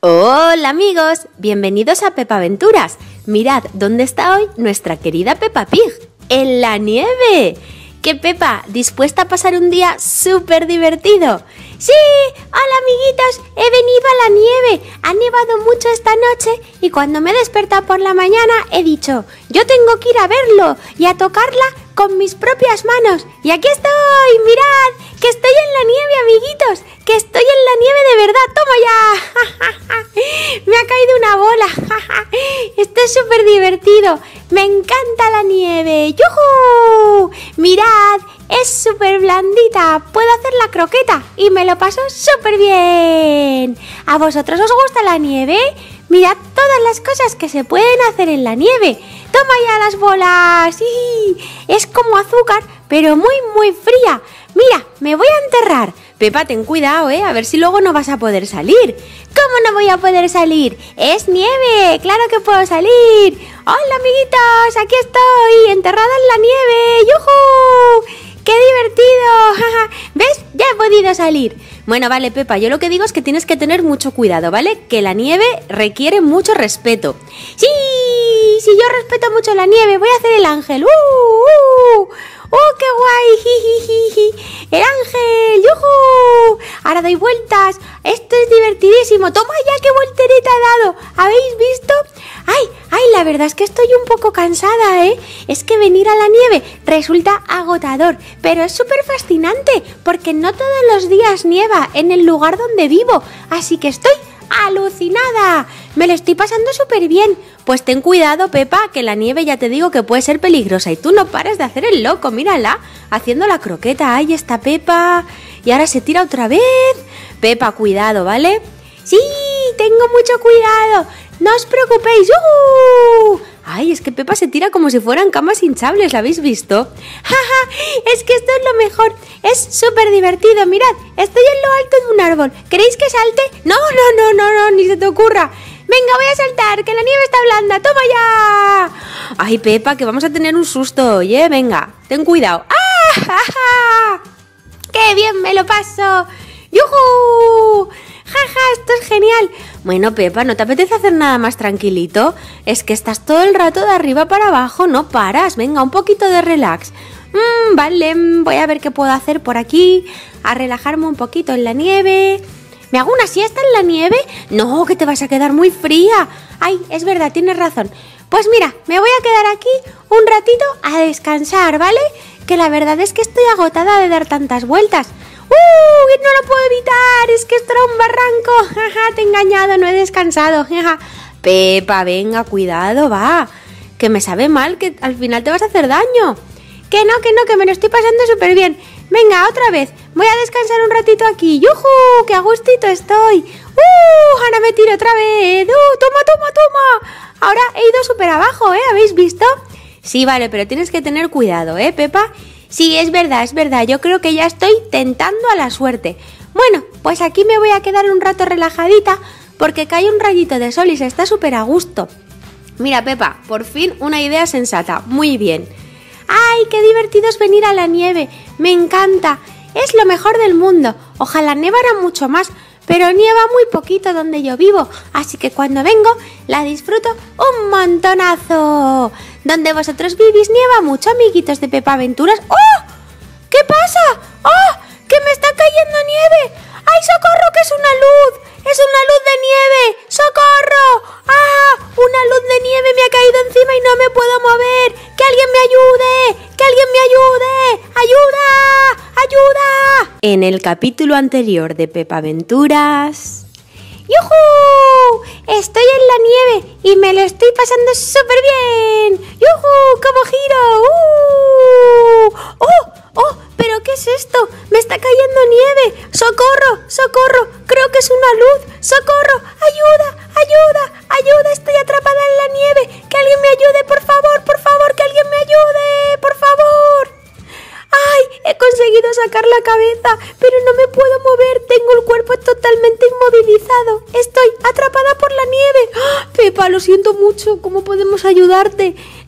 Hola amigos, bienvenidos a Pepa Aventuras. Mirad dónde está hoy nuestra querida Peppa Pig, en la nieve. ¿Qué Pepa? ¿Dispuesta a pasar un día súper divertido? ¡Sí! ¡Hola amiguitos! He venido a la nieve. Ha nevado mucho esta noche y cuando me he despertado por la mañana he dicho, yo tengo que ir a verlo y a tocarla con mis propias manos. Y aquí estoy, mirad, que estoy en la nieve, amiguitos, que estoy en la nieve de verdad. ¡Toma ya! Me ha caído una bola. Esto es súper divertido. Me encanta la nieve. ¡Yujú! Mirad, es súper blandita. Puedo hacer la croqueta y me lo paso súper bien. ¿A vosotros os gusta la nieve? Mirad todas las cosas que se pueden hacer en la nieve. ¡Toma ya las bolas! ¡Sí! Es como azúcar, pero muy fría. Mira, me voy a enterrar. Pepa, ten cuidado, a ver si luego no vas a poder salir. ¿Cómo no voy a poder salir? ¡Es nieve! ¡Claro que puedo salir! ¡Hola, amiguitos! Aquí estoy, enterrada en la nieve. ¡Yujú! ¡Qué divertido! ¿Ves? Ya he podido salir. Bueno, vale, Pepa, yo lo que digo es que tienes que tener mucho cuidado, ¿vale? Que la nieve requiere mucho respeto. ¡Sí! Si yo respeto mucho la nieve, voy a hacer el ángel. ¡Oh, qué guay! ¡El ángel! ¡Yujú! Ahora doy vueltas. Esto es divertidísimo. ¡Toma ya qué voltereta he dado! ¿Habéis visto? ¡Ay! La verdad es que estoy un poco cansada, Es que venir a la nieve resulta agotador, pero es súper fascinante, porque no todos los días nieva en el lugar donde vivo, así que estoy alucinada. Me lo estoy pasando súper bien. Pues ten cuidado, Pepa, que la nieve ya te digo que puede ser peligrosa y tú no pares de hacer el loco, mírala, haciendo la croqueta. Ahí está Pepa. Y ahora se tira otra vez. Pepa, cuidado, ¿vale? Sí, tengo mucho cuidado. No os preocupéis. Ay, es que Pepa se tira como si fueran camas hinchables, ¿la habéis visto? Es que esto es lo mejor. Es súper divertido, mirad, estoy en lo alto de un árbol. ¿Queréis que salte? No, ni se te ocurra. Venga, voy a saltar, que la nieve está blanda. ¡Toma ya! Ay, Pepa, que vamos a tener un susto hoy, Venga, ten cuidado. ¡Ah! ¡Qué bien me lo paso! ¡Yujú! Esto es genial. Bueno, Pepa, ¿no te apetece hacer nada más tranquilito? Es que estás todo el rato de arriba para abajo, no paras. Venga, un poquito de relax. Vale, voy a ver qué puedo hacer por aquí, a relajarme un poquito en la nieve. ¿Me hago una siesta en la nieve? No, que te vas a quedar muy fría. Ay, es verdad, tienes razón. Pues mira, me voy a quedar aquí un ratito a descansar, ¿vale? Que la verdad es que estoy agotada de dar tantas vueltas. No lo puedo evitar, es que esto era un barranco. Te he engañado, no he descansado. Pepa, venga, cuidado, va. Que me sabe mal, que al final te vas a hacer daño. Que no, que me lo estoy pasando súper bien. Venga, otra vez, voy a descansar un ratito aquí. ¡Yujú! ¡Qué a gustito estoy! Ahora me tiro otra vez. ¡Toma! Ahora he ido súper abajo, ¿Habéis visto? Sí, vale, pero tienes que tener cuidado, Pepa? Sí, es verdad, yo creo que ya estoy tentando a la suerte. Bueno, pues aquí me voy a quedar un rato relajadita porque cae un rayito de sol y se está súper a gusto. Mira, Pepa, por fin una idea sensata, muy bien. ¡Ay, qué divertido es venir a la nieve! ¡Me encanta! Es lo mejor del mundo. Ojalá nevara mucho más, pero nieva muy poquito donde yo vivo, así que cuando vengo la disfruto un montonazo. ¿Dónde vosotros vivís nieva mucho, amiguitos de Pepa Aventuras? ¡Oh! ¿Qué pasa? ¡Oh! ¡Que me está cayendo nieve! ¡Ay, socorro, que es una luz! ¡Es una luz de nieve! ¡Socorro! ¡Ah! Una luz de nieve me ha caído encima y no me puedo mover. ¡Que alguien me ayude! ¡Que alguien me ayude! ¡Ayuda! En el capítulo anterior de Pepa Aventuras... ¡Yujú! Estoy en la nieve y me lo estoy pasando súper bien. ¡Yujú! ¡Cómo giro! ¡Oh! ¿Pero qué es esto? ¡Me está cayendo nieve! ¡Socorro! Creo que es una luz. ¡Socorro! ¡Ayuda! Estoy atrapada en la nieve. ¡Que alguien me ayude, por favor! ¡Que alguien me ayude! ¡Por favor! ¡Ay! He conseguido sacar la cabeza, pero no me puedo mover. Tengo el cuerpo totalmente inmovilizado. Estoy atrapada por la nieve. ¡Ah! Pepa, lo siento mucho. ¿Cómo podemos ayudarte?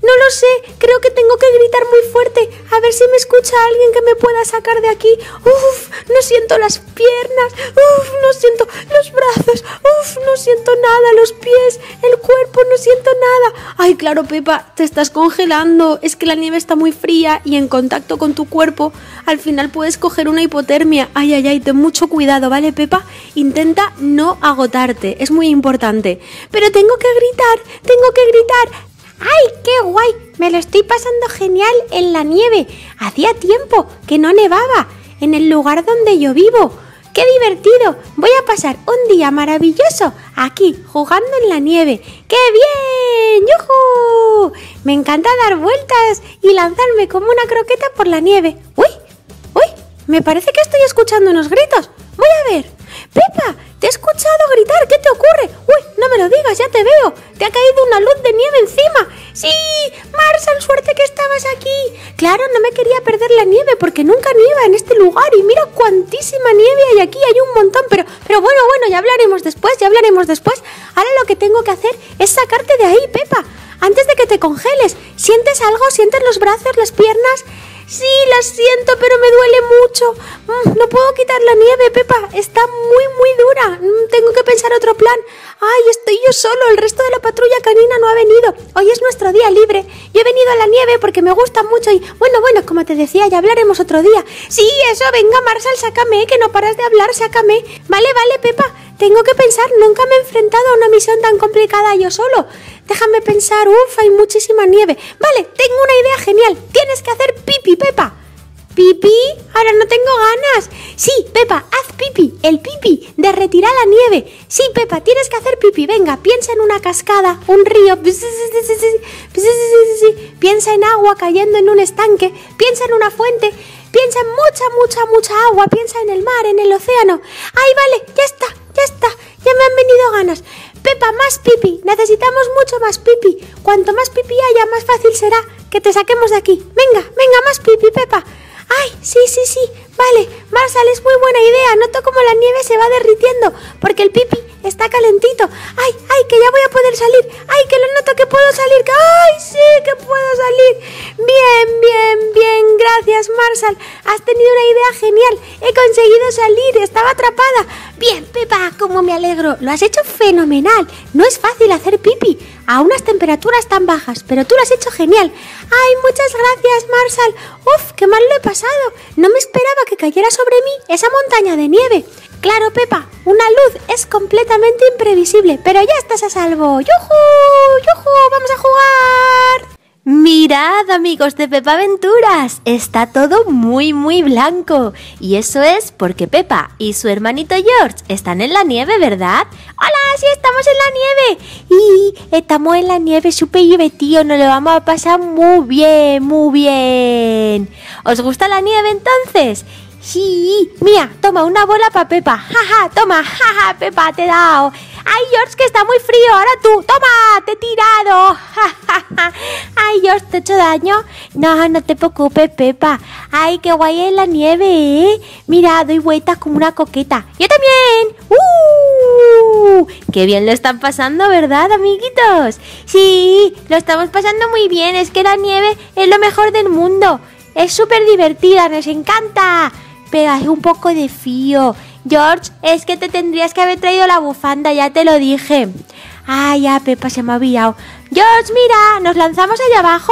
No lo sé, creo que tengo que gritar muy fuerte. A ver si me escucha alguien que me pueda sacar de aquí. Uf, no siento las piernas. Uf, no siento los brazos. Uf, no siento nada, los pies, el cuerpo, no siento nada. Ay, claro, Pepa, te estás congelando. Es que la nieve está muy fría y en contacto con tu cuerpo al final puedes coger una hipotermia. Ay, ay, ay, ten mucho cuidado, ¿vale, Pepa? Intenta no agotarte, es muy importante. Pero tengo que gritar, tengo que gritar. ¡Ay, qué guay! Me lo estoy pasando genial en la nieve. Hacía tiempo que no nevaba en el lugar donde yo vivo. ¡Qué divertido! Voy a pasar un día maravilloso aquí, jugando en la nieve. ¡Qué bien! ¡Yujú! Me encanta dar vueltas y lanzarme como una croqueta por la nieve. ¡Uy! ¡Uy! Me parece que estoy escuchando unos gritos. Voy a ver. ¡Pepa! ¡Te he escuchado gritar! ¿Qué te ocurre? ¡Uy! No me lo digas, ya te veo. Te ha caído una luz de nieve encima. ¡Sí! Marshall, suerte que estabas aquí. Claro, no me quería perder la nieve porque nunca nieva en este lugar. Y mira cuantísima nieve hay aquí. Hay un montón. Pero bueno, ya hablaremos después. Ahora lo que tengo que hacer es sacarte de ahí, Pepa. Antes de que te congeles. ¿Sientes algo? ¿Sientes los brazos, las piernas? Sí, las siento, pero me duele mucho. No puedo quitar la nieve, Pepa. Está muy dura. Tengo que pensar otro plan. Ay, estoy yo solo. El resto de la patrulla canina no ha venido. Hoy es nuestro día libre. Yo he venido a la nieve porque me gusta mucho y... Bueno, como te decía, ya hablaremos otro día. Sí, eso, venga, Marshall, sácame, que no paras de hablar, sácame. Vale, Pepa. Tengo que pensar. Nunca me he enfrentado a una misión tan complicada yo solo. Déjame pensar. Hay muchísima nieve. Vale, tengo una idea genial. Tienes que hacer pipi, Pepa. ¿Pipi? Ahora no tengo ganas. Sí, Pepa, haz pipi. El pipi derretirá la nieve. Sí, Pepa, tienes que hacer pipi. Venga, piensa en una cascada, un río. Piensa en agua cayendo en un estanque. Piensa en una fuente. Piensa en mucha agua. Piensa en el mar, en el océano. Ay, vale, ya está. Ya me han venido ganas. Pepa, más pipi. Necesitamos mucho más pipi. Cuanto más pipi haya, más fácil será que te saquemos de aquí. Venga, más pipi, Pepa. Ay, sí. Vale, Marshall, es muy buena idea. Noto como la nieve se va derritiendo porque el pipi está calentito. Ay, que ya voy a poder salir. Ay, que lo noto que puedo salir. Ay, sí, que puedo salir. Bien. Gracias, Marshall. Has tenido una idea genial. He conseguido salir. Estaba atrapada. Bien, Pepa, cómo me alegro. Lo has hecho fenomenal. No es fácil hacer pipi a unas temperaturas tan bajas, pero tú lo has hecho genial. Ay, muchas gracias, Marshall. Uf, qué mal lo he pasado. No me esperaba que cayera sobre mí esa montaña de nieve. Claro, Pepa, una luz es completamente imprevisible, pero ya estás a salvo. ¡Yujú! ¡Vamos a jugar! Mirad, amigos de Pepa Aventuras, está todo muy blanco. Y eso es porque Pepa y su hermanito George están en la nieve, ¿verdad? ¡Hola! ¡Sí, estamos en la nieve! Y estamos en la nieve súper divertido, nos lo vamos a pasar muy bien. ¿Os gusta la nieve entonces? Sí, mira, toma una bola para Pepa. Toma, Pepa, te he dado. Ay, George, que está muy frío. Ahora tú, toma, te he tirado. Ay, George, ¿te he hecho daño? No te preocupes, Pepa. Ay, qué guay es la nieve, ¿eh? Mira, doy vueltas como una coqueta. ¡Yo también! ¡Qué bien lo están pasando, ¿verdad, amiguitos? Sí, lo estamos pasando muy bien. Es que la nieve es lo mejor del mundo. Es súper divertida, nos encanta. Pero hay un poco de frío. George, es que te tendrías que haber traído la bufanda, ya te lo dije. Ay, ya, Pepa, se me ha olvidado. George, mira, nos lanzamos allá abajo.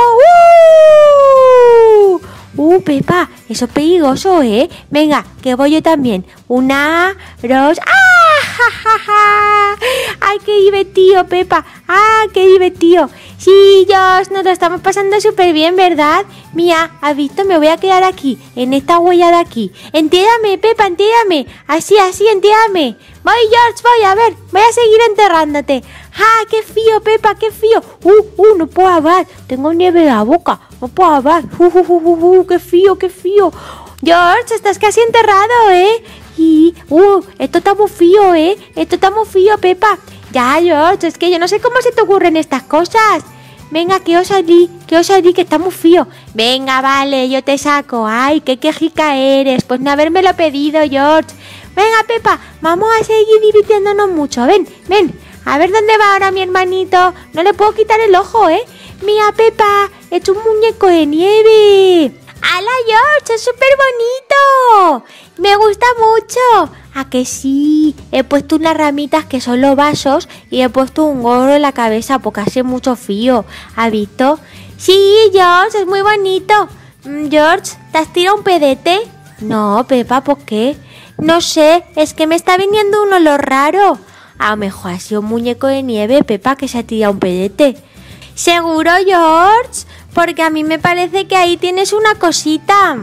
Pepa, eso es peligroso, ¿eh? Venga, que voy yo también. 1, 2... ¡Ah! ¡Ay, qué divertido, Pepa! ¡Ah, qué divertido! Sí, George, nos lo estamos pasando súper bien, ¿verdad? Mira, ¿has visto? Me voy a quedar aquí, en esta huella de aquí. Entiérrame, Pepa, entiérrame. Así, entiérrame. Voy, George, voy a seguir enterrándote. ¡Ah, qué frío, Pepa, qué frío! No puedo hablar, tengo nieve en la boca, no puedo hablar. ¡Qué frío! George, estás casi enterrado, ¿eh? Y, esto está muy frío, ¿eh? Esto está muy frío, Pepa. Ya, George, es que yo no sé cómo se te ocurren estas cosas. Venga, que os salí, que está muy frío. Venga, vale, yo te saco. Ay, qué quejica eres, pues no habérmelo pedido, George. Venga, Pepa, vamos a seguir divirtiéndonos mucho. Ven. A ver dónde va ahora mi hermanito. No le puedo quitar el ojo, ¿eh? Mira, Pepa, he hecho un muñeco de nieve. ¡Hala, George! ¡Es súper bonito! ¡Me gusta mucho! ¿A que sí? He puesto unas ramitas que son los vasos y he puesto un gorro en la cabeza porque hace mucho frío. ¿Has visto? Sí, George, es muy bonito. George, ¿te has tirado un pedete? No, Pepa, ¿por qué? No sé, es que me está viniendo un olor raro. A lo mejor ha sido un muñeco de nieve, Pepa, que se ha tirado un pedete. ¿Seguro, George? Porque a mí me parece que ahí tienes una cosita.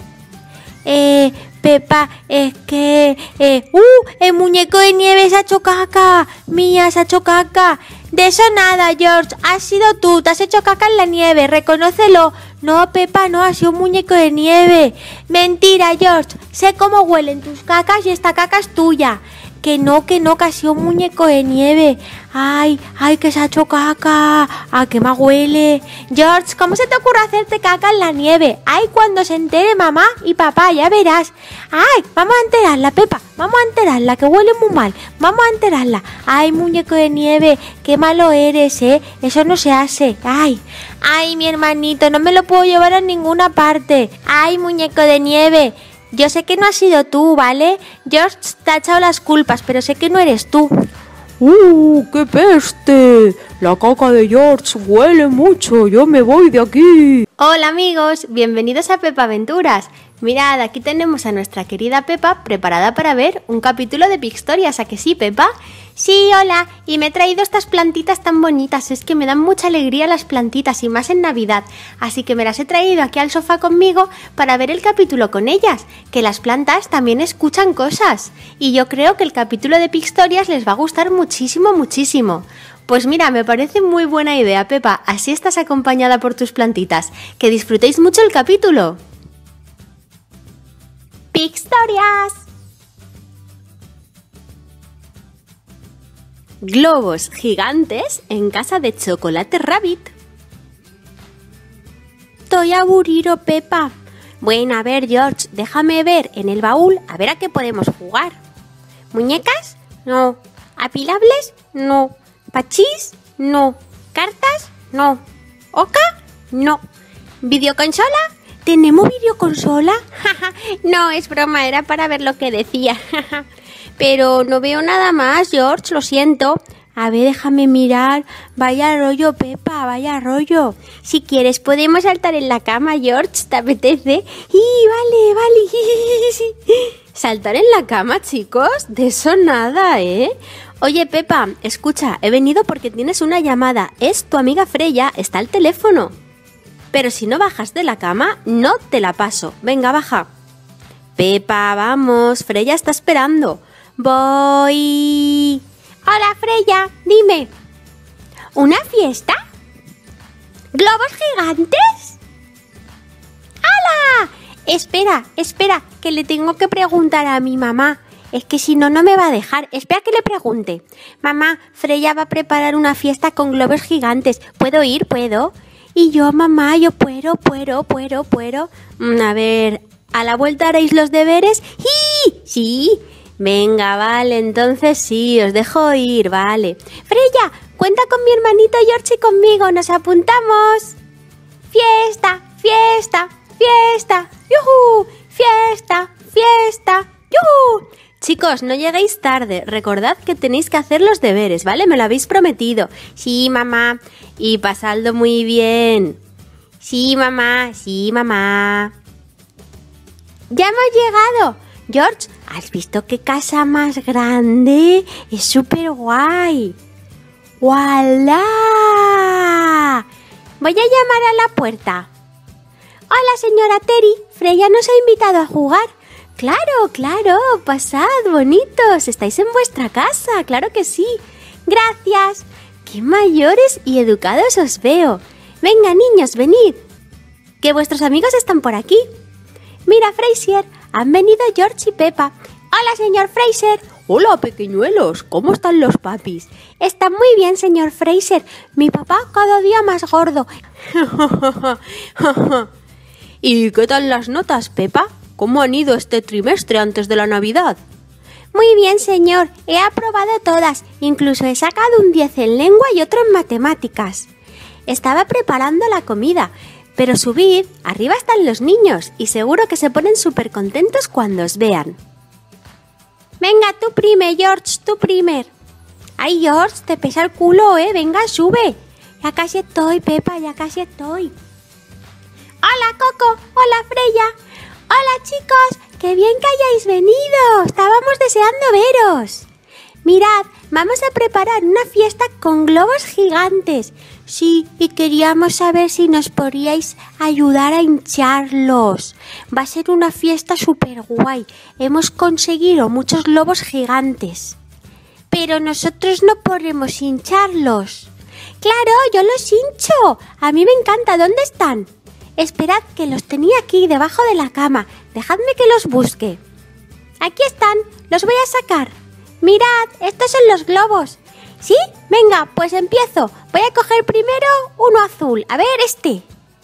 Pepa, es que... el muñeco de nieve se ha hecho caca. Mía, se ha hecho caca. De eso nada, George. Has sido tú, te has hecho caca en la nieve, reconócelo. No, Pepa, no, ha sido un muñeco de nieve. Mentira, George. Sé cómo huelen tus cacas y esta caca es tuya. Que no, que ha sido un muñeco de nieve. Ay, que se ha hecho caca. Que más huele. George, ¿cómo se te ocurre hacerte caca en la nieve? Ay, cuando se entere mamá y papá, ya verás. Ay, vamos a enterarla, Pepa. Vamos a enterarla, que huele muy mal. Vamos a enterarla. Ay, muñeco de nieve, qué malo eres, ¿eh? Eso no se hace. Ay, mi hermanito, no me lo puedo llevar a ninguna parte. Ay, muñeco de nieve. Yo sé que no has sido tú, ¿vale? George te ha echado las culpas, pero sé que no eres tú. ¡Qué peste! La caca de George huele mucho, yo me voy de aquí. Hola amigos, bienvenidos a Pepa Aventuras. Mirad, aquí tenemos a nuestra querida Pepa preparada para ver un capítulo de Pixtorias, ¿a que sí, Pepa? Sí, hola, y me he traído estas plantitas tan bonitas, es que me dan mucha alegría las plantitas y más en Navidad, así que me las he traído aquí al sofá conmigo para ver el capítulo con ellas, que las plantas también escuchan cosas, y yo creo que el capítulo de Pixtorias les va a gustar muchísimo, muchísimo. Pues mira, me parece muy buena idea, Pepa, así estás acompañada por tus plantitas, que disfrutéis mucho el capítulo. Pixtorias. Globos gigantes en casa de Chocolate Rabbit. Estoy aburrido, Pepa. Bueno, a ver, George, déjame ver en el baúl a ver a qué podemos jugar. ¿Muñecas? No. ¿Apilables? No. ¿Pachís? No. ¿Cartas? No. ¿Oca? No. ¿Videoconsola? ¿Tenemos videoconsola? No, es broma, era para ver lo que decía. Pero no veo nada más, George, lo siento. A ver, déjame mirar. Vaya rollo, Pepa, vaya rollo. Si quieres podemos saltar en la cama, George, ¿te apetece? Vale. ¿Saltar en la cama, chicos? De eso nada, ¿eh? Oye, Pepa, escucha, he venido porque tienes una llamada. Es tu amiga Freya, está al teléfono. Pero si no bajas de la cama, no te la paso. Venga, baja. Pepa, vamos, Freya está esperando. Voy. Hola, Freya, dime. ¿Una fiesta? ¿Globos gigantes? ¡Hala! Espera, que le tengo que preguntar a mi mamá. Es que si no, no me va a dejar. Espera que le pregunte. Mamá, Freya va a preparar una fiesta con globos gigantes. ¿Puedo ir? ¿Puedo? Y yo, mamá, yo puedo. A ver, ¿a la vuelta haréis los deberes? Sí. Venga, vale, entonces sí, os dejo ir, vale. Freya, cuenta con mi hermanito George y conmigo, nos apuntamos. Fiesta. ¡Yujú! Fiesta. ¡Yujú! Chicos, no lleguéis tarde, recordad que tenéis que hacer los deberes, ¿vale? Me lo habéis prometido. Sí, mamá. Y pasadlo muy bien. Sí, mamá. ¡Ya hemos llegado! George, ¿has visto qué casa más grande? Es súper guay. ¡Voilà! Voy a llamar a la puerta. Hola, señora Terry. Freya nos ha invitado a jugar. Claro, pasad, bonitos. Estáis en vuestra casa, claro que sí. Gracias. ¡Qué mayores y educados os veo! Venga, niños, venid. Que vuestros amigos están por aquí. Mira, Fraser, han venido George y Pepa. Hola, señor Fraser. Hola, pequeñuelos, ¿cómo están los papis? Está muy bien, señor Fraser. Mi papá cada día más gordo. ¿Y qué tal las notas, Pepa? ¿Cómo han ido este trimestre antes de la Navidad? Muy bien, señor. He aprobado todas. Incluso he sacado un 10 en lengua y otro en matemáticas. Estaba preparando la comida, pero subid, arriba están los niños y seguro que se ponen súper contentos cuando os vean. Venga, tú prime, George, tú primer. Ay, George, te pesa el culo, ¿eh? Venga, sube. Ya casi estoy, Pepa, ya casi estoy. Hola, Coco. Hola, Freya. Hola, chicos. ¡Qué bien que hayáis venido! Estábamos deseando veros. Mirad, vamos a preparar una fiesta con globos gigantes. Sí, y queríamos saber si nos podríais ayudar a hincharlos. Va a ser una fiesta súper guay. Hemos conseguido muchos globos gigantes. Pero nosotros no podemos hincharlos. ¡Claro, yo los hincho! A mí me encanta. ¿Dónde están? Esperad, que los tenía aquí, debajo de la cama. Dejadme que los busque. Aquí están, los voy a sacar. Mirad, estos son los globos. ¿Sí? Venga, pues empiezo. Voy a coger primero uno azul. A ver, este.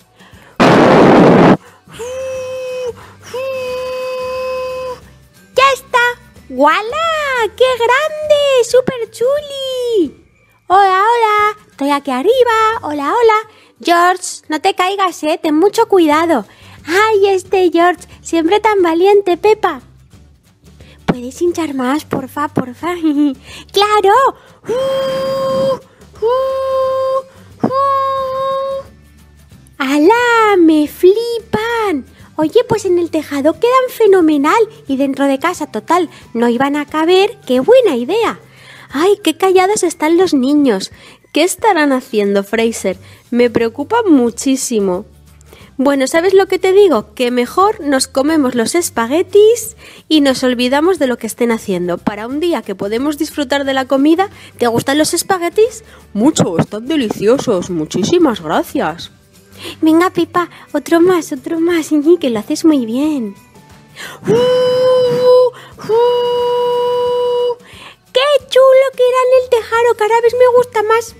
¡Ya está! ¡Guala! ¡Qué grande! ¡Súper chuli! Hola, hola. Estoy aquí arriba. Hola, hola. George, no te caigas, ten mucho cuidado. ¡Ay, este George! Siempre tan valiente, Pepa. ¿Puedes hinchar más, porfa, porfa? ¡Claro! ¡Hala! ¡Me flipan! Oye, pues en el tejado quedan fenomenal y dentro de casa, total, no iban a caber. ¡Qué buena idea! ¡Ay, qué callados están los niños! ¿Qué estarán haciendo, Fraser? Me preocupa muchísimo. Bueno, ¿sabes lo que te digo? Que mejor nos comemos los espaguetis y nos olvidamos de lo que estén haciendo. Para un día que podemos disfrutar de la comida, ¿te gustan los espaguetis? Mucho, están deliciosos. Muchísimas gracias. Venga, Pepa, otro más, que lo haces muy bien. ¡Qué chulo que era en el tejado! Cada vez me gusta más.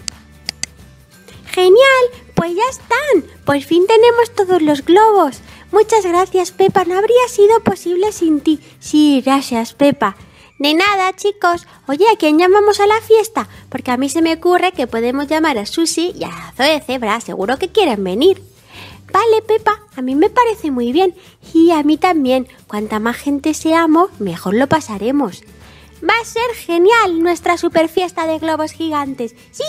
¡Genial! Pues ya están. Por fin tenemos todos los globos. Muchas gracias, Pepa. No habría sido posible sin ti. Sí, gracias, Pepa. De nada, chicos. Oye, ¿a quién llamamos a la fiesta? Porque a mí se me ocurre que podemos llamar a Susi y a Zoe Zebra. Seguro que quieren venir. Vale, Pepa. A mí me parece muy bien. Y a mí también. Cuanta más gente seamos, mejor lo pasaremos. Va a ser genial nuestra super fiesta de globos gigantes. ¡Sí,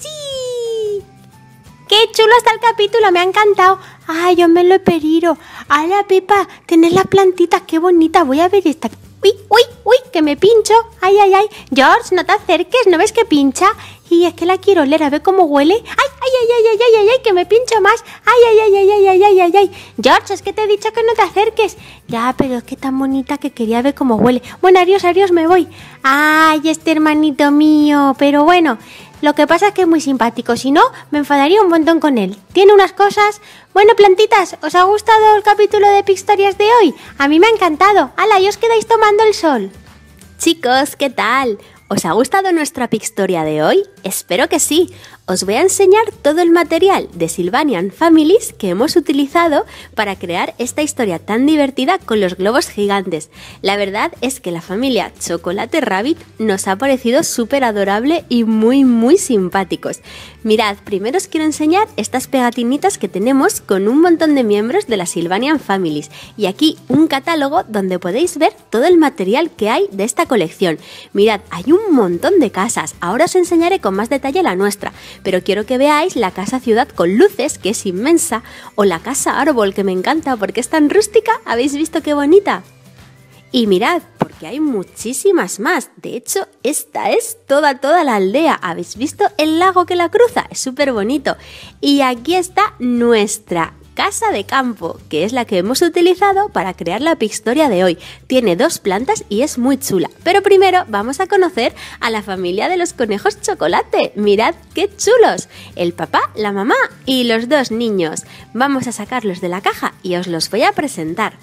sí! ¡Qué chulo está el capítulo! Me ha encantado. ¡Ay, yo me lo he pedido! ¡Hala, Pepa! Tenés las plantitas, qué bonita. Voy a ver esta. ¡Uy, uy, uy! ¡Que me pincho! ¡Ay, ay, ay! George, no te acerques, ¿no ves que pincha? Y es que la quiero oler, a ver cómo huele. ¡Ay, ay, ay, ay, ay, ay, ay, ay! ¡Que me pincho más! ¡Ay, ay, ay, ay, ay, ay, ay, ay, ay! George, es que te he dicho que no te acerques. Ya, pero es que tan bonita que quería ver cómo huele. Bueno, adiós, adiós, me voy. ¡Ay, este hermanito mío! Pero bueno, lo que pasa es que es muy simpático. Si no, me enfadaría un montón con él. Tiene unas cosas... Bueno, plantitas, ¿os ha gustado el capítulo de Pixtorias de hoy? A mí me ha encantado. ¡Hala, y os quedáis tomando el sol! Chicos, ¿qué tal? ¿Os ha gustado nuestra Pixtoria de hoy? Espero que sí. Os voy a enseñar todo el material de Sylvanian Families que hemos utilizado para crear esta historia tan divertida con los globos gigantes. La verdad es que la familia Chocolate Rabbit nos ha parecido súper adorable y muy simpáticos. Mirad, primero os quiero enseñar estas pegatinitas que tenemos con un montón de miembros de la Sylvanian Families y aquí un catálogo donde podéis ver todo el material que hay de esta colección. Mirad, hay un montón de casas. Ahora os enseñaré con más detalle la nuestra, pero quiero que veáis la casa ciudad con luces, que es inmensa, o la casa árbol, que me encanta porque es tan rústica. ¿Habéis visto qué bonita? Y mirad, porque hay muchísimas más. De hecho, esta es toda la aldea. ¿Habéis visto el lago que la cruza? Es súper bonito. Y aquí está nuestra casa de campo, que es la que hemos utilizado para crear la Pixtoria de hoy. Tiene 2 plantas y es muy chula. Pero primero vamos a conocer a la familia de los conejos chocolate. Mirad qué chulos. El papá, la mamá y los 2 niños. Vamos a sacarlos de la caja y os los voy a presentar.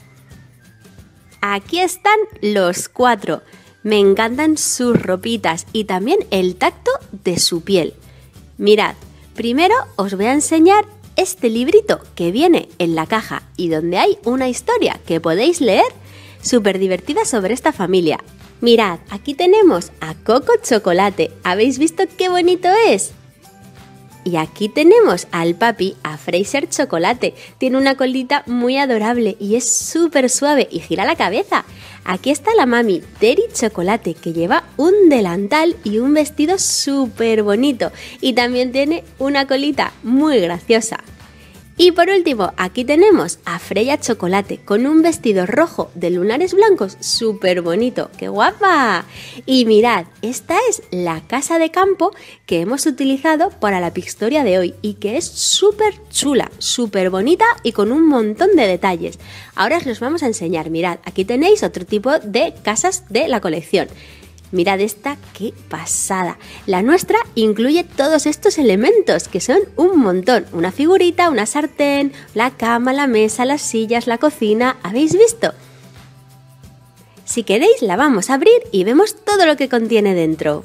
Aquí están los 4. Me encantan sus ropitas y también el tacto de su piel. Mirad, primero os voy a enseñar este librito que viene en la caja y donde hay una historia que podéis leer súper divertida sobre esta familia. Mirad, aquí tenemos a Coco Chocolate. ¿Habéis visto qué bonito es? Y aquí tenemos al papi, a Fraser Chocolate. Tiene una colita muy adorable y es súper suave y gira la cabeza. Aquí está la mami, Terry Chocolate, que lleva un delantal y un vestido súper bonito. Y también tiene una colita muy graciosa. Y por último, aquí tenemos a Freya Chocolate con un vestido rojo de lunares blancos súper bonito. ¡Qué guapa! Y mirad, esta es la casa de campo que hemos utilizado para la Pixtoria de hoy y que es súper chula, súper bonita y con un montón de detalles. Ahora os los vamos a enseñar. Mirad, aquí tenéis otro tipo de casas de la colección. Mirad esta, qué pasada. La nuestra incluye todos estos elementos, que son un montón. Una figurita, una sartén, la cama, la mesa, las sillas, la cocina. ¿Habéis visto? Si queréis, la vamos a abrir y vemos todo lo que contiene dentro.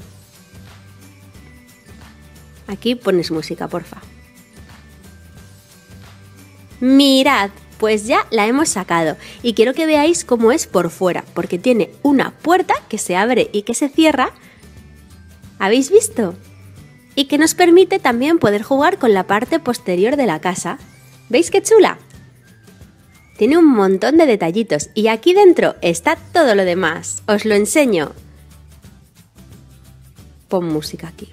Aquí pones música, porfa. Mirad. Pues ya la hemos sacado y quiero que veáis cómo es por fuera, porque tiene una puerta que se abre y que se cierra. ¿Habéis visto? Y que nos permite también poder jugar con la parte posterior de la casa. ¿Veis qué chula? Tiene un montón de detallitos y aquí dentro está todo lo demás. Os lo enseño. Pon música aquí.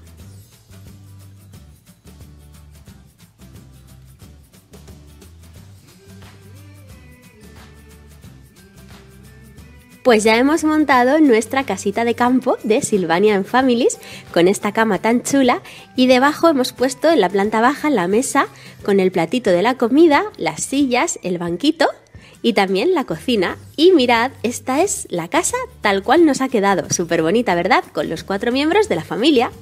Pues ya hemos montado nuestra casita de campo de Sylvania and Families con esta cama tan chula y debajo hemos puesto en la planta baja la mesa con el platito de la comida, las sillas, el banquito y también la cocina. Y mirad, esta es la casa tal cual nos ha quedado, súper bonita, ¿verdad? Con los 4 miembros de la familia.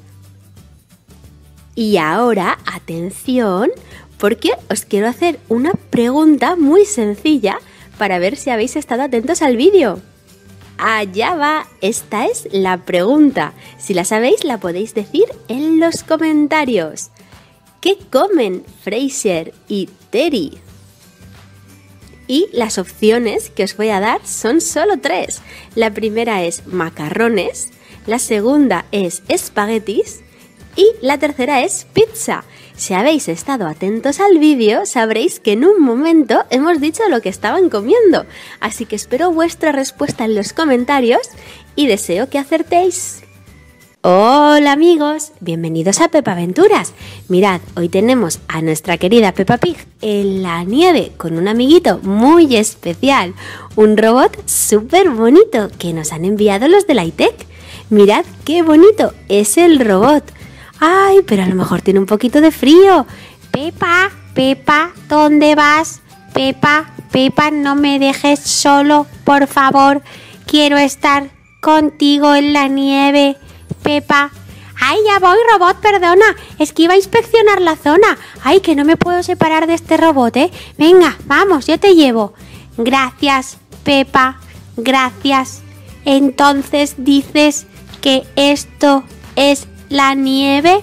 Y ahora, atención, porque os quiero hacer una pregunta muy sencilla para ver si habéis estado atentos al vídeo. Allá va, esta es la pregunta. Si la sabéis, la podéis decir en los comentarios. ¿Qué comen Fraser y Terry? Y las opciones que os voy a dar son solo 3. La primera es macarrones, la segunda es espaguetis y la tercera es pizza. Si habéis estado atentos al vídeo, sabréis que en un momento hemos dicho lo que estaban comiendo. Así que espero vuestra respuesta en los comentarios y deseo que acertéis. Hola amigos, bienvenidos a Pepa Aventuras. Mirad, hoy tenemos a nuestra querida Peppa Pig en la nieve con un amiguito muy especial. Un robot súper bonito que nos han enviado los de la iTech. Mirad qué bonito es el robot. ¡Ay, pero a lo mejor tiene un poquito de frío! Pepa, Pepa, ¿dónde vas? Pepa, Pepa, no me dejes solo, por favor. Quiero estar contigo en la nieve. Pepa. ¡Ay, ya voy, robot, perdona! Es que iba a inspeccionar la zona. ¡Ay, que no me puedo separar de este robot, eh! Venga, vamos, yo te llevo. Gracias, Pepa, gracias. Entonces dices que esto es ¿la nieve?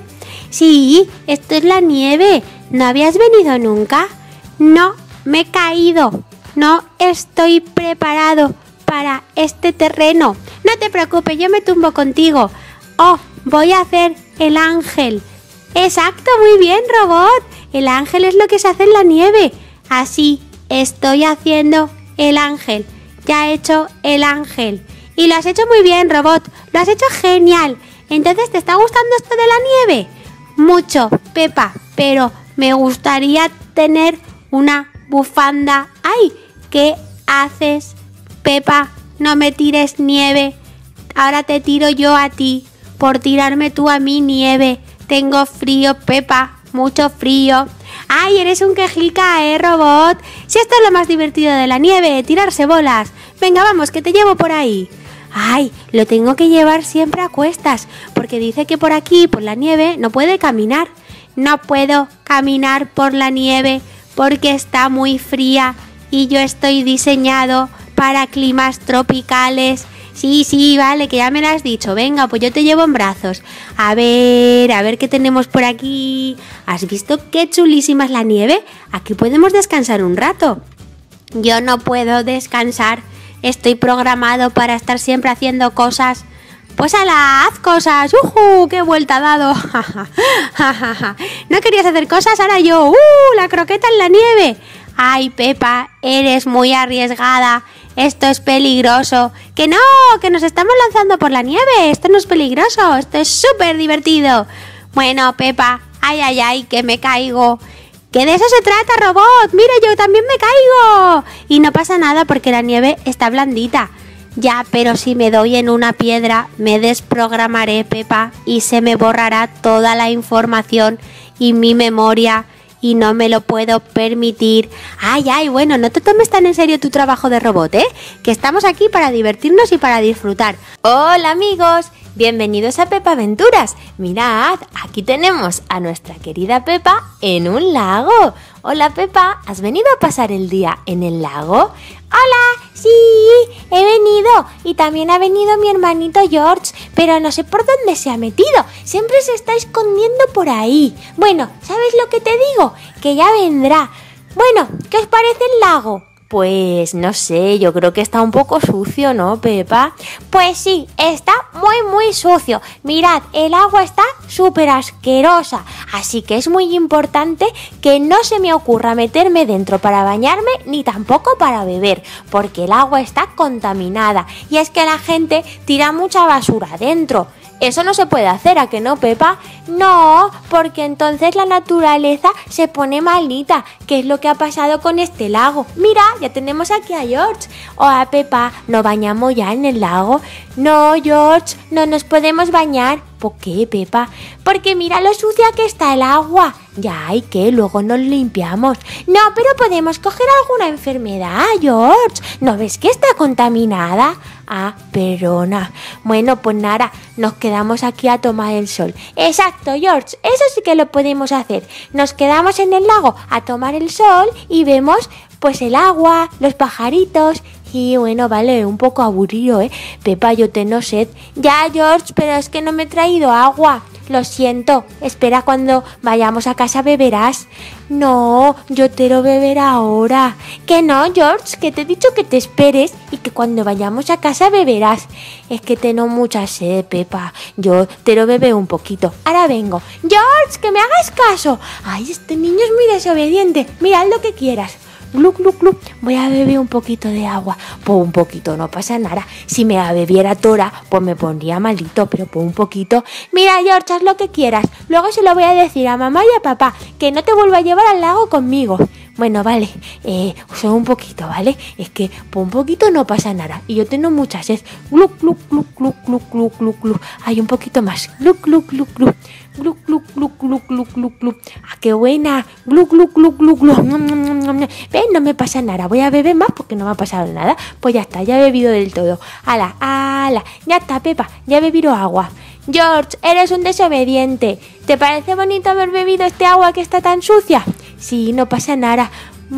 Sí, esto es la nieve. ¿No habías venido nunca? No, me he caído. No estoy preparado para este terreno. No te preocupes, yo me tumbo contigo. Oh, voy a hacer el ángel. Exacto, muy bien, robot. El ángel es lo que se hace en la nieve. Así, estoy haciendo el ángel. Ya he hecho el ángel. Y lo has hecho muy bien, robot. Lo has hecho genial. Entonces, ¿te está gustando esto de la nieve? Mucho, Pepa, pero me gustaría tener una bufanda. ¡Ay! ¿Qué haces, Pepa? No me tires nieve. Ahora te tiro yo a ti por tirarme tú a mí nieve. Tengo frío, Pepa, mucho frío. ¡Ay, eres un quejica, robot! Si esto es lo más divertido de la nieve, tirarse bolas. Venga, vamos, que te llevo por ahí. ¡Ay! Lo tengo que llevar siempre a cuestas, porque dice que por aquí, por la nieve, no puede caminar. No puedo caminar por la nieve porque está muy fría y yo estoy diseñado para climas tropicales. Sí, vale, que ya me lo has dicho. Venga, pues yo te llevo en brazos. A ver qué tenemos por aquí. ¿Has visto qué chulísima es la nieve? Aquí podemos descansar un rato. Yo no puedo descansar. estoy programado para estar siempre haciendo cosas. Pues ala, haz cosas. ¡Qué vuelta ha dado! ¿No querías hacer cosas? Ahora yo. La croqueta en la nieve. Ay, Pepa, eres muy arriesgada. Esto es peligroso. Que no, que nos estamos lanzando por la nieve. Esto no es peligroso, esto es súper divertido. Bueno, Pepa, ay, que me caigo. Que de eso se trata, robot. Mira, yo también me caigo. Y no pasa nada porque la nieve está blandita. Ya, pero si me doy en una piedra, me desprogramaré, Pepa, y se me borrará toda la información y mi memoria. Y no me lo puedo permitir. Ay, bueno, no te tomes tan en serio tu trabajo de robot, ¿eh? Que estamos aquí para divertirnos y para disfrutar. Hola, amigos. Bienvenidos a Pepa Aventuras. Mirad, aquí tenemos a nuestra querida Pepa en un lago. Hola, Pepa, ¿has venido a pasar el día en el lago? Hola, sí, he venido. Y también ha venido mi hermanito George, pero no sé por dónde se ha metido. Siempre se está escondiendo por ahí. Bueno, ¿sabes lo que te digo? Que ya vendrá. Bueno, ¿qué os parece el lago? Pues no sé, yo creo que está un poco sucio, ¿no, Pepa? Pues sí, está muy sucio. Mirad, el agua está súper asquerosa, así que es muy importante que no se me ocurra meterme dentro para bañarme ni tampoco para beber, porque el agua está contaminada y es que la gente tira mucha basura dentro. Eso no se puede hacer, ¿a que no, Pepa? No, porque entonces la naturaleza se pone malita, que es lo que ha pasado con este lago. Mira, ya tenemos aquí a George. Hola, Pepa, ¿nos bañamos ya en el lago? No, George, no nos podemos bañar. ¿Por qué, Pepa? Porque mira lo sucia que está el agua. Ya, ¿y qué? Luego nos limpiamos. No, pero podemos coger alguna enfermedad, George. ¿No ves que está contaminada? Ah, perdona. Bueno, pues nada, nos quedamos aquí a tomar el sol. Exacto, George, eso sí que lo podemos hacer. Nos quedamos en el lago a tomar el sol y vemos pues el agua, los pajaritos. Y bueno, vale, un poco aburrido, ¿eh? Pepa, yo tengo sed. Ya, George, pero es que no me he traído agua. Lo siento, espera, cuando vayamos a casa beberás. No, yo te lo beberé ahora. Que no, George, que te he dicho que te esperes y que cuando vayamos a casa beberás. Es que tengo mucha sed, Pepa. Yo te lo beberé un poquito. Ahora vengo. George, que me hagas caso. Ay, este niño es muy desobediente. Mirad lo que quieras. Gluc, gluc, gluc. Voy a beber un poquito de agua. Pues un poquito, no pasa nada. Si me la bebiera toda, pues me pondría malito, pero pues un poquito. Mira, George, haz lo que quieras. Luego se lo voy a decir a mamá y a papá, que no te vuelva a llevar al lago conmigo. Bueno, vale, solo un poquito, ¿vale? Es que por un poquito no pasa nada. Y yo tengo mucha sed. Gluc, gluc, gluc, gluc, gluc, gluc, gluc, gluc. Hay un poquito más. Gluc, gluc, gluc, gluc. Gluc, gluc, gluc, gluc, gluc, gluc, gluc. ¡Ah, qué buena! Gluc, gluc, gluc, gluc, gluc. ¿Ven? No me pasa nada. Voy a beber más porque no me ha pasado nada. Pues ya está, ya he bebido del todo. ¡Hala! Ya está, Pepa, ya he bebido agua. George, eres un desobediente. ¿Te parece bonito haber bebido este agua que está tan sucia? Sí, no pasa nada.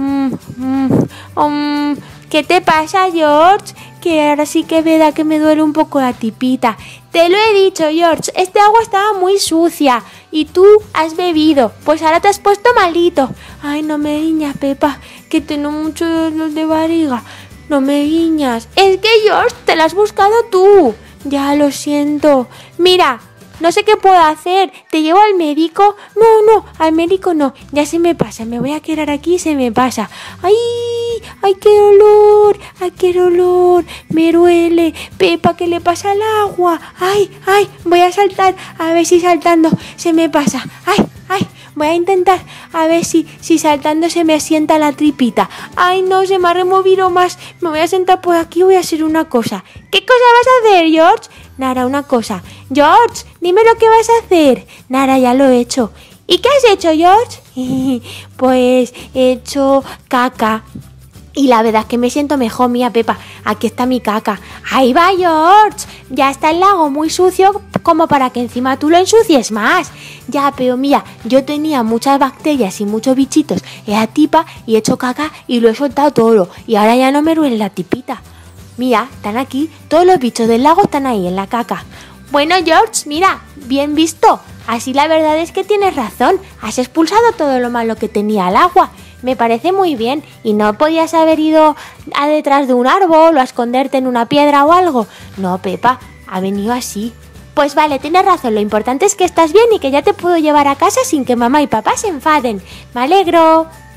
¿Qué te pasa, George? Que ahora sí que es verdad que me duele un poco la tipita. Te lo he dicho, George, este agua estaba muy sucia y tú has bebido, pues ahora te has puesto malito. Ay, no me guiñas, Pepa, que tengo mucho dolor de barriga. No me guiñas. Es que, George, te la has buscado tú. Ya, lo siento. Mira, no sé qué puedo hacer. ¿Te llevo al médico? No, al médico no. Ya se me pasa. Me voy a quedar aquí y se me pasa. ¡Ay, qué dolor! Me duele. Pepa, ¿qué le pasa al agua? ¡Ay! Voy a saltar. A ver si saltando se me pasa. ¡Ay! Voy a intentar a ver si saltando se me asienta la tripita. ¡Ay, no! Se me ha removido más. Me voy a sentar por aquí y voy a hacer una cosa. ¿Qué cosa vas a hacer, George? Nada, una cosa. George, dime lo que vas a hacer. Nada, ya lo he hecho. ¿Y qué has hecho, George? Pues he hecho caca. Y la verdad es que me siento mejor, mía Pepa. Aquí está mi caca. ¡Ahí va, George! Ya está el lago muy sucio como para que encima tú lo ensucies más. Ya, pero mira, yo tenía muchas bacterias y muchos bichitos en la tipa y he hecho caca y lo he soltado todo. Y ahora ya no me duele la tipita. Mira, están aquí, todos los bichos del lago están ahí en la caca. Bueno, George, mira, bien visto. Así la verdad es que tienes razón. Has expulsado todo lo malo que tenía el agua. me parece muy bien. ¿Y no podías haber ido a detrás de un árbol o a esconderte en una piedra o algo? No, Pepa, ha venido así. Pues vale, tienes razón, lo importante es que estás bien y que ya te puedo llevar a casa sin que mamá y papá se enfaden. Me alegro.